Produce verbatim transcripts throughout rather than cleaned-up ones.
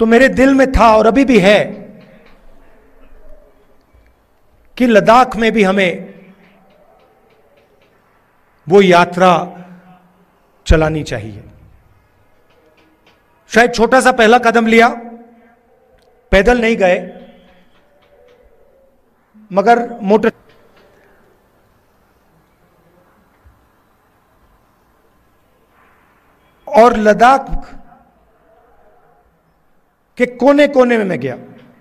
तो मेरे दिल में था और अभी भी है कि लद्दाख में भी हमें वो यात्रा चलानी चाहिए। शायद छोटा सा पहला कदम लिया, पैदल नहीं गए, मगर मोटर और लद्दाख के कोने कोने में मैं गया,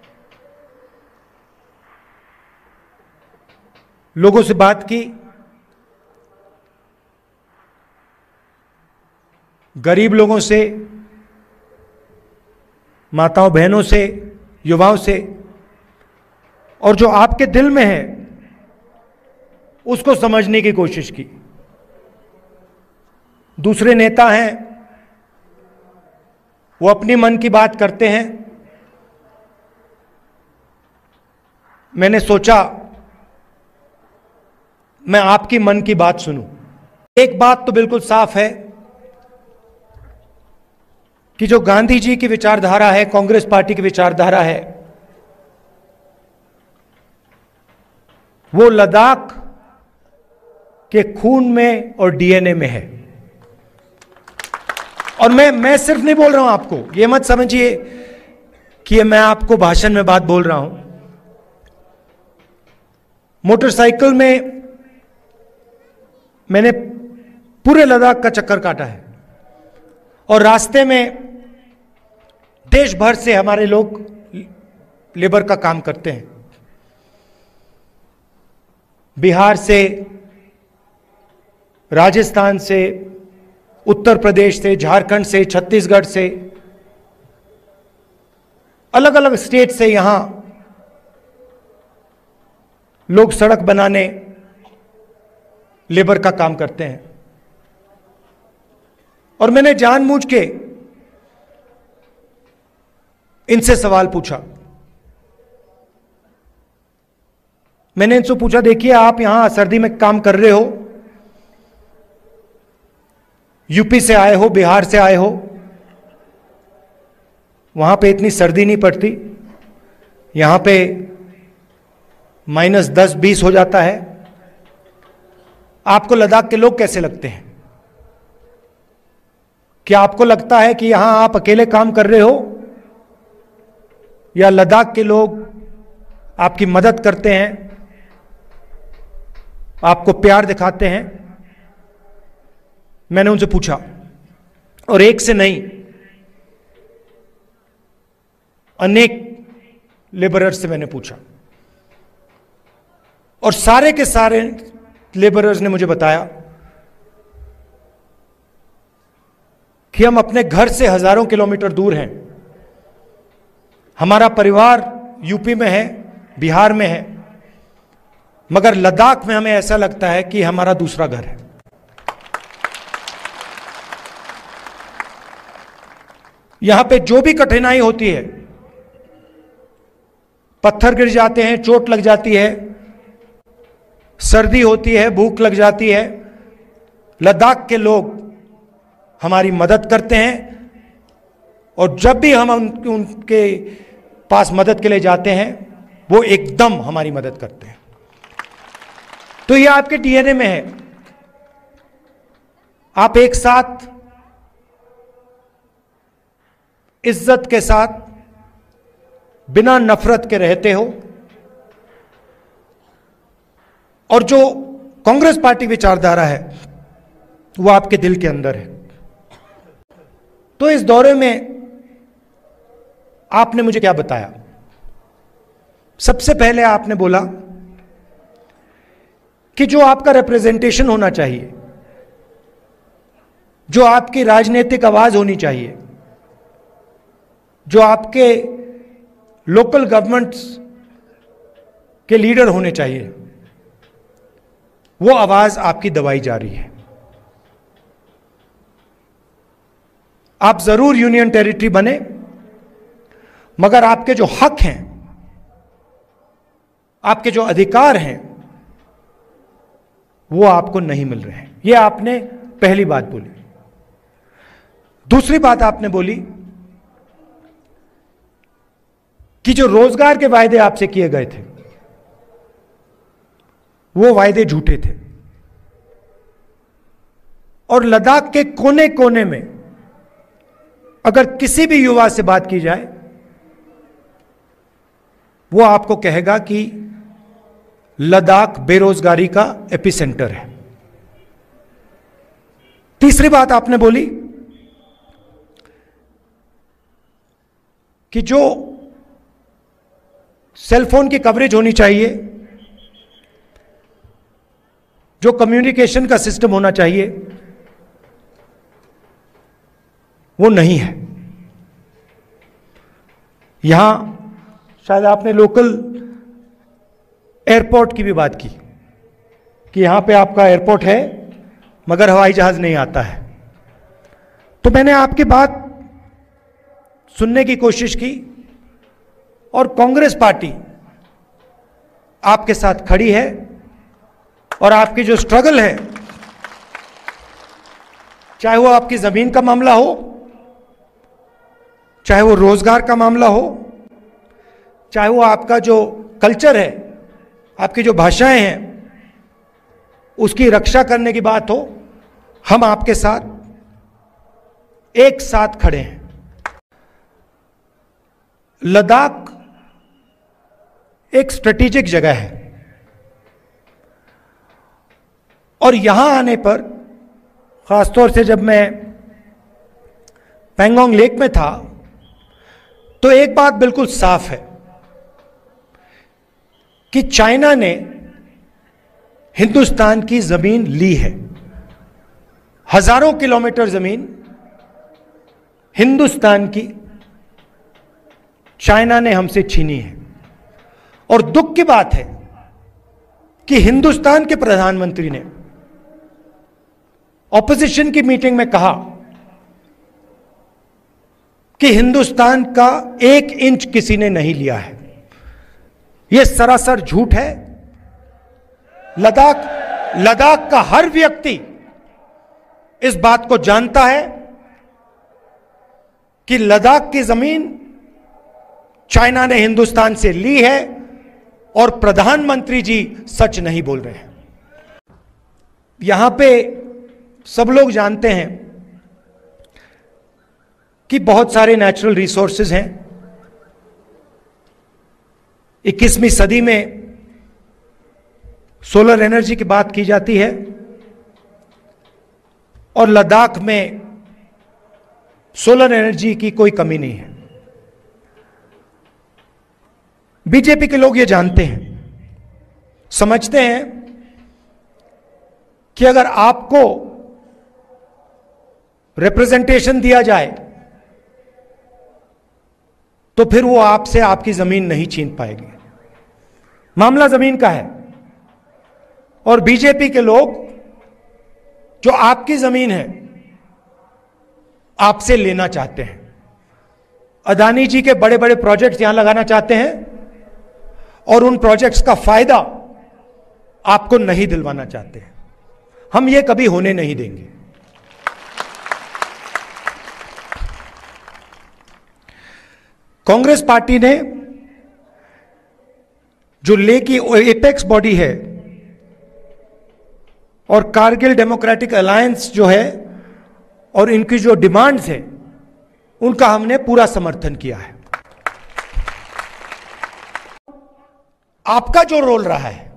लोगों से बात की, गरीब लोगों से, माताओं बहनों से, युवाओं से, और जो आपके दिल में है उसको समझने की कोशिश की। दूसरे नेता हैं, वो अपनी मन की बात करते हैं। मैंने सोचा मैं आपकी मन की बात सुनूं। एक बात तो बिल्कुल साफ है कि जो गांधी जी की विचारधारा है, कांग्रेस पार्टी की विचारधारा है, वो लद्दाख के खून में और डीएनए में है। और मैं मैं सिर्फ नहीं बोल रहा हूं आपको, ये मत समझिए कि ये मैं आपको भाषण में बात बोल रहा हूं। मोटरसाइकिल में मैंने पूरे लद्दाख का चक्कर काटा है और रास्ते में देश भर से हमारे लोग लेबर का काम करते हैं। बिहार से, राजस्थान से, उत्तर प्रदेश से, झारखंड से, छत्तीसगढ़ से, अलग अलग स्टेट से यहां लोग सड़क बनाने, लेबर का काम करते हैं। और मैंने जानबूझ के इनसे सवाल पूछा। मैंने इनसे पूछा, देखिए आप यहां सर्दी में काम कर रहे हो, यूपी से आए हो, बिहार से आए हो, वहां पे इतनी सर्दी नहीं पड़ती, यहां पे माइनस दस बीस हो जाता है, आपको लद्दाख के लोग कैसे लगते हैं? क्या आपको लगता है कि यहां आप अकेले काम कर रहे हो या लद्दाख के लोग आपकी मदद करते हैं, आपको प्यार दिखाते हैं? मैंने उनसे पूछा, और एक से नहीं, अनेक लेबरर्स से मैंने पूछा, और सारे के सारे लेबरर्स ने मुझे बताया कि हम अपने घर से हजारों किलोमीटर दूर हैं, हमारा परिवार यूपी में है, बिहार में है, मगर लद्दाख में हमें ऐसा लगता है कि हमारा दूसरा घर है। यहां पे जो भी कठिनाई होती है, पत्थर गिर जाते हैं, चोट लग जाती है, सर्दी होती है, भूख लग जाती है, लद्दाख के लोग हमारी मदद करते हैं। और जब भी हम उनके, उनके पास मदद के लिए जाते हैं, वो एकदम हमारी मदद करते हैं। तो ये आपके डीएनए में है। आप एक साथ इज्जत के साथ, बिना नफरत के रहते हो, और जो कांग्रेस पार्टी विचारधारा है वो आपके दिल के अंदर है। तो इस दौरे में आपने मुझे क्या बताया? सबसे पहले आपने बोला कि जो आपका रिप्रेजेंटेशन होना चाहिए, जो आपकी राजनीतिक आवाज होनी चाहिए, जो आपके लोकल गवर्नमेंट्स के लीडर होने चाहिए, वो आवाज आपकी दबाई जा रही है। आप जरूर यूनियन टेरिटरी बने, मगर आपके जो हक हैं, आपके जो अधिकार हैं, वो आपको नहीं मिल रहे हैं। ये आपने पहली बात बोली। दूसरी बात आपने बोली कि जो रोजगार के वायदे आपसे किए गए थे वो वायदे झूठे थे, और लद्दाख के कोने कोने में अगर किसी भी युवा से बात की जाए वो आपको कहेगा कि लद्दाख बेरोजगारी का एपिसेंटर है। तीसरी बात आपने बोली कि जो सेलफोन की कवरेज होनी चाहिए, जो कम्युनिकेशन का सिस्टम होना चाहिए, वो नहीं है। यहां शायद आपने लोकल एयरपोर्ट की भी बात की कि यहां पे आपका एयरपोर्ट है मगर हवाई जहाज नहीं आता है। तो मैंने आपकी बात सुनने की कोशिश की और कांग्रेस पार्टी आपके साथ खड़ी है, और आपकी जो स्ट्रगल है, चाहे वो आपकी जमीन का मामला हो, चाहे वो रोजगार का मामला हो, चाहे वो आपका जो कल्चर है, आपकी जो भाषाएं हैं, उसकी रक्षा करने की बात हो, हम आपके साथ एक साथ खड़े हैं। लद्दाख एक स्ट्रेटेजिक जगह है और यहां आने पर, खासतौर से जब मैं पैंगोंग लेक में था, तो एक बात बिल्कुल साफ है कि चाइना ने हिंदुस्तान की जमीन ली है। हजारों किलोमीटर जमीन हिंदुस्तान की चाइना ने हमसे छीनी है। और दुख की बात है कि हिंदुस्तान के प्रधानमंत्री ने ऑपोजिशन की मीटिंग में कहा कि हिंदुस्तान का एक इंच किसी ने नहीं लिया है। यह सरासर झूठ है। लद्दाख लद्दाख का हर व्यक्ति इस बात को जानता है कि लद्दाख की जमीन चाइना ने हिंदुस्तान से ली है और प्रधानमंत्री जी सच नहीं बोल रहे हैं। यहां पे सब लोग जानते हैं कि बहुत सारे नेचुरल रिसोर्सेज हैं। इक्कीसवीं सदी में सोलर एनर्जी की बात की जाती है और लद्दाख में सोलर एनर्जी की कोई कमी नहीं है। बीजेपी के लोग ये जानते हैं, समझते हैं कि अगर आपको रिप्रेजेंटेशन दिया जाए तो फिर वो आपसे आपकी जमीन नहीं छीन पाएगी। मामला जमीन का है और बीजेपी के लोग जो आपकी जमीन है आपसे लेना चाहते हैं। अदानी जी के बड़े बड़े प्रोजेक्ट्स यहां लगाना चाहते हैं और उन प्रोजेक्ट्स का फायदा आपको नहीं दिलवाना चाहते हैं। हम ये कभी होने नहीं देंगे। कांग्रेस पार्टी ने जो ले की एपेक्स बॉडी है और कारगिल डेमोक्रेटिक अलायंस जो है और इनकी जो डिमांड्स है उनका हमने पूरा समर्थन किया है। आपका जो रोल रहा है,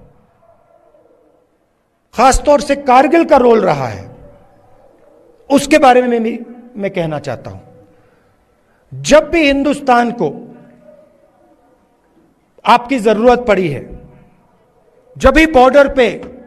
खासतौर से कारगिल का रोल रहा है, उसके बारे में मैं, मैं कहना चाहता हूं। जब भी हिंदुस्तान को आपकी जरूरत पड़ी है, जब भी बॉर्डर पे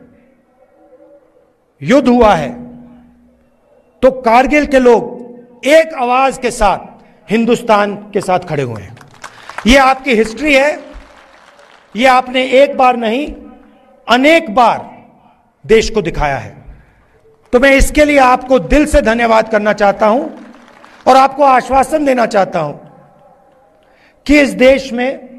युद्ध हुआ है, तो कारगिल के लोग एक आवाज के साथ हिंदुस्तान के साथ खड़े हुए हैं। यह आपकी हिस्ट्री है। यह आपने एक बार नहीं अनेक बार देश को दिखाया है। तो मैं इसके लिए आपको दिल से धन्यवाद करना चाहता हूं और आपको आश्वासन देना चाहता हूं कि इस देश में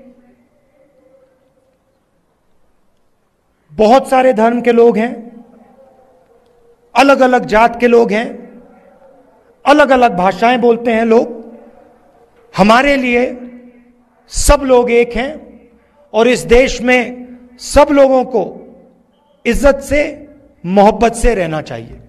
बहुत सारे धर्म के लोग हैं, अलग अलग जात के लोग हैं, अलग अलग भाषाएं बोलते हैं लोग। हमारे लिए सब लोग एक हैं और इस देश में सब लोगों को इज्जत से, मोहब्बत से रहना चाहिए।